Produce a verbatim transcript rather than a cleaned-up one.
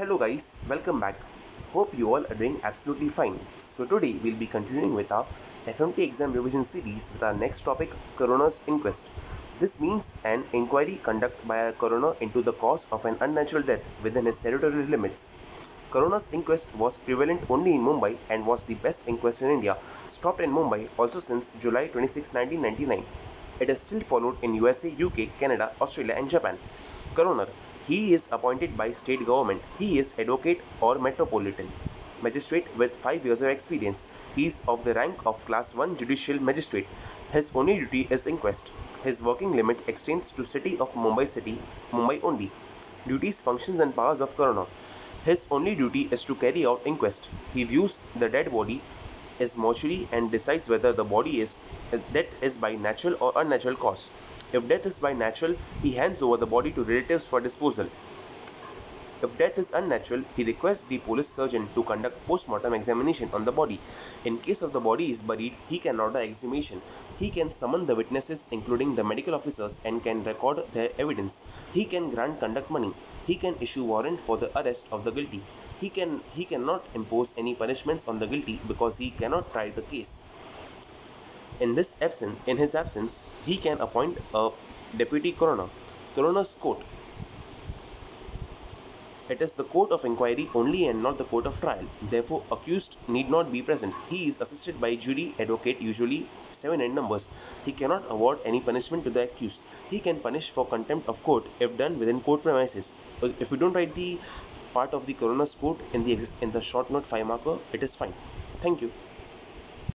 Hello guys, welcome back. Hope you all are doing absolutely fine. So today we'll be continuing with our F M T exam revision series with our next topic, coroner's inquest. This means an inquiry conducted by a coroner into the cause of an unnatural death within his territorial limits. Coroner's inquest was prevalent only in Mumbai and was the best inquest in India, stopped in Mumbai also since July twenty-sixth, nineteen ninety-nine. It is still followed in U S A, U K, Canada, Australia and Japan. Coroner. He is appointed by state government. He is advocate or metropolitan magistrate with five years of experience. He is of the rank of class one judicial magistrate. His only duty is inquest. His working limit extends to city of Mumbai city, Mumbai only. Duties, functions and powers of coroner. His only duty is to carry out inquest. He views the dead body is mortuary and decides whether the body is death is by natural or unnatural cause. If death is by natural, he hands over the body to relatives for disposal. If death is unnatural, he requests the police surgeon to conduct post-mortem examination on the body. In case of the body is buried, he can order exhumation. He can summon the witnesses including the medical officers and can record their evidence. He can grant conduct money. He can issue warrant for the arrest of the guilty. He can he cannot impose any punishments on the guilty because he cannot try the case. In this absence, in his absence, he can appoint a deputy coroner. Coroner's court. It is the court of inquiry only and not the court of trial. Therefore, accused need not be present. He is assisted by jury advocate, usually seven in numbers. He cannot award any punishment to the accused. He can punish for contempt of court if done within court premises. If you don't write the part of the coroner's court in the in the short note five marker, it is fine. Thank you.